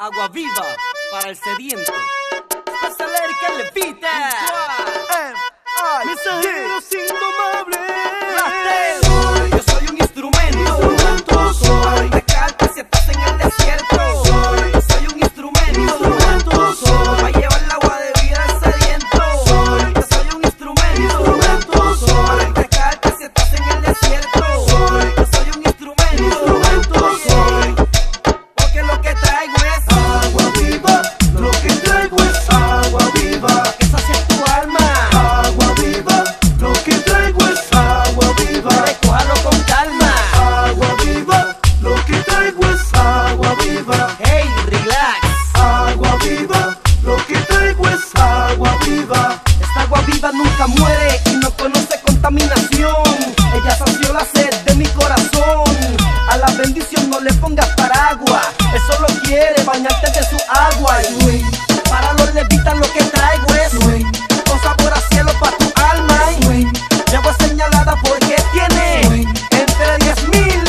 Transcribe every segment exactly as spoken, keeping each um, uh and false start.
Agua viva para el sediento. Especial que le pita. Mensajeros indomables. Soy, yo soy un instrumento. Instrumento soy. Recalca si estás en el desierto. Soy, yo soy un instrumento. Instrumento soy. Para llevar el agua de vida al sediento. Soy, yo soy un instrumento. Instrumento soy. Recalca si estás en el desierto. Soy, yo soy un instrumento. Instrumento soy. Porque lo que traigo es agua viva. Lo que traigo es agua viva. que sacia tu alma. Agua viva. Lo que traigo es agua viva. Recójalo con calma. Agua viva. Lo que traigo es agua viva. Hey, relax. Agua viva. Lo que traigo es agua viva. Esta agua viva nunca muere y no conoce contaminación. Ella sació la sed de mi corazón. A la bendición no le pongas paraguas. Él solo quiere bañarte de su agua. Y para los levitas lo que traigo es con sabor a cielo para tu alma. Y agua señalada porque tiene entre diez mil.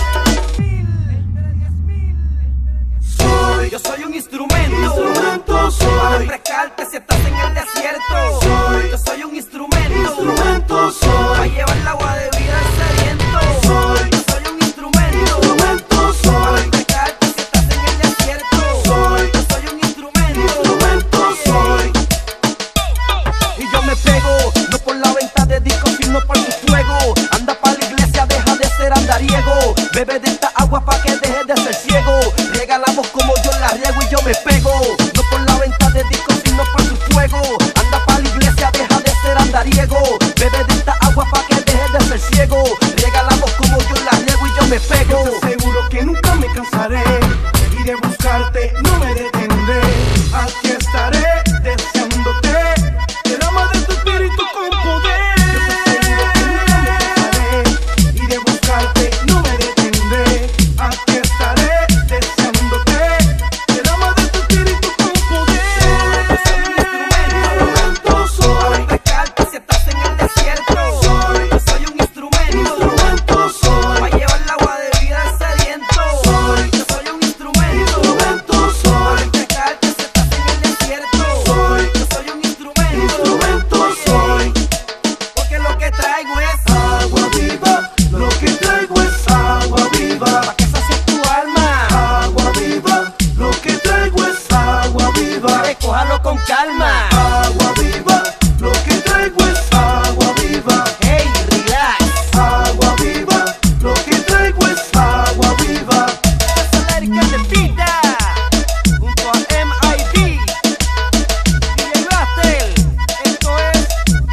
Soy, Yo soy un instrumento. instrumento Para soy. refrescarte si estás en el desierto. Soy, Yo soy un instrumento. instrumento Para soy. llevar el agua de vida al sediento. Soy, Yo soy un instrumento. instrumento Para soy. refrescarte si estás en el desierto. Soy, Yo soy un instrumento. instrumento soy. Y yo me pego, no por la venta de discos, sino por su fuego. Anda pa' la iglesia, deja de ser andariego. Bebe de esta agua pa' que deje de ser ciego. Regalamos como yo la riego y yo me pego. No por la venta de discos, sino por su fuego. Anda pa' la iglesia, deja de ser andariego. Bebe de esta agua pa' que deje de ser ciego. Regalamos como yo la riego y yo me pego. Yo te aseguro que nunca me cansaré. Seguiré buscarte, no me detendré. Aquí estaré deseándote. Derrama de tu espíritu con poder. Yo te aseguro que nunca me cansaré. Iré buscarte, no me detendré. Aquí estaré deseándote. Derrama de tu espíritu con poder. Yo soy un instrumento. Instrumento soy. Refrescarte si estás en el desierto. Soy, Yo soy un instrumento. instrumento soy. Para llevar el agua de vida al sediento. Soy, Yo soy un instrumento. instrumento soy. Refrescarte si estás en el desierto. Soy, Yo soy un instrumento. instrumento soy. Porque lo que traigo es Agua viva, lo que traigo es agua viva. pa' que sacie tu alma. Agua viva, lo que traigo es agua viva. Recójalo con calma. Agua viva, lo que traigo es agua viva. Hey, relax. Agua viva, lo que traigo es agua viva. Especial que te pita. Junto a M I D. D J Bastel. Esto es.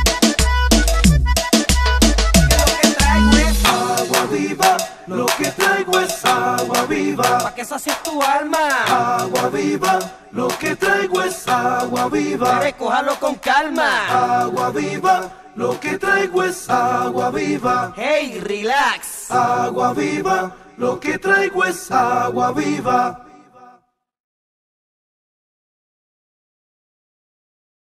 Porque lo que traigo es Agua viva, lo que traigo es agua viva. pa' que sacie tu alma. Agua viva, lo que traigo es agua viva. Recójalo con calma. Agua viva, lo que traigo es agua viva. Hey, relax. Agua viva, lo que traigo es agua viva.